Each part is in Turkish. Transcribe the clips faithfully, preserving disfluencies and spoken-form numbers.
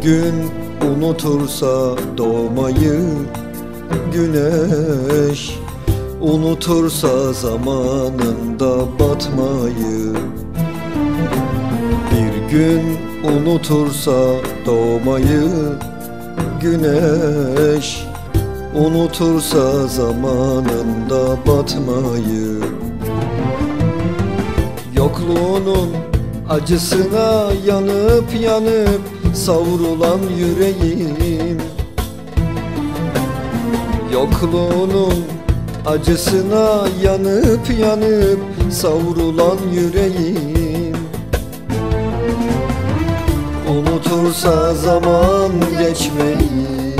gün unutursa doğmayı güneş, unutursa zamanında batmayı. Bir gün unutursa doğmayı güneş, unutursa zamanında batmayı. Yokluğunun acısına yanıp yanıp savrulan yüreğim, yokluğunun acısına yanıp yanıp savrulan yüreğim. Unutursa zaman geçmeyi,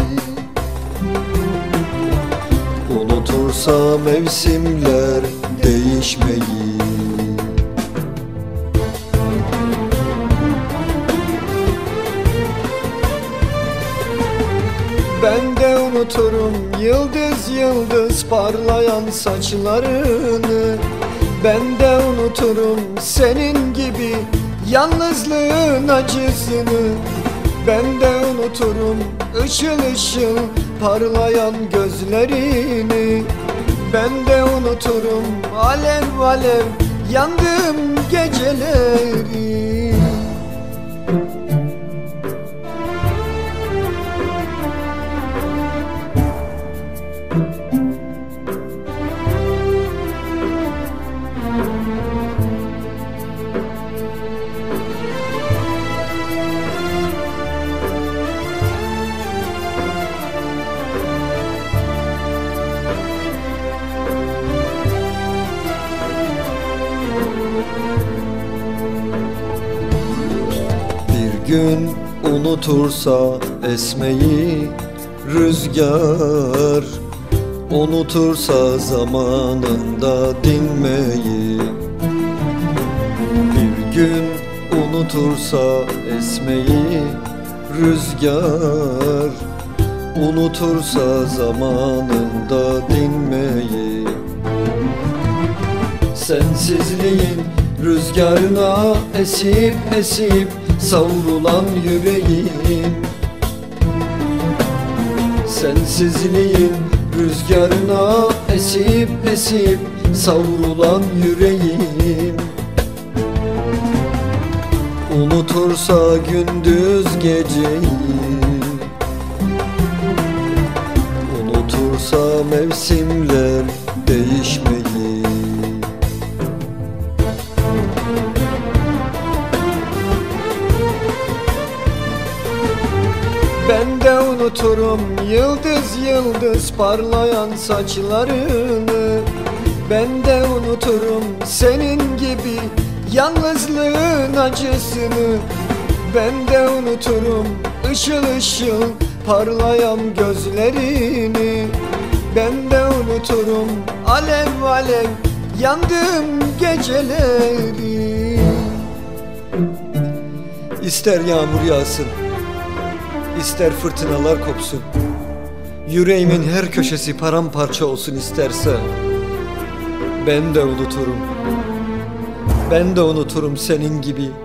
unutursa mevsimler değişmeyi. Ben de unuturum yıldız yıldız parlayan saçlarını. Ben de unuturum senin gibi yalnızlığın acısını. Ben de unuturum ışıl ışıl parlayan gözlerini. Ben de unuturum alev alev yandığım geceleri. Bir gün unutursa esmeyi rüzgar, unutursa zamanında dinmeyi. Bir gün unutursa esmeyi rüzgar, unutursa zamanında dinmeyi. Sensizliğin rüzgarına esip esip savrulan yüreğim, sensizliğin rüzgarına esip esip savrulan yüreğim. Unutursa gündüz geceyi, unutursa mevsimler değişmeyi. Ben de unuturum yıldız yıldız parlayan saçlarını. Ben de unuturum senin gibi yalnızlığın acısını. Ben de unuturum ışıl ışıl parlayan gözlerini. Ben de unuturum alev alev yandığım geceleri. İster yağmur yağsın, İster fırtınalar kopsun, yüreğimin her köşesi paramparça olsun isterse, ben de unuturum, ben de unuturum senin gibi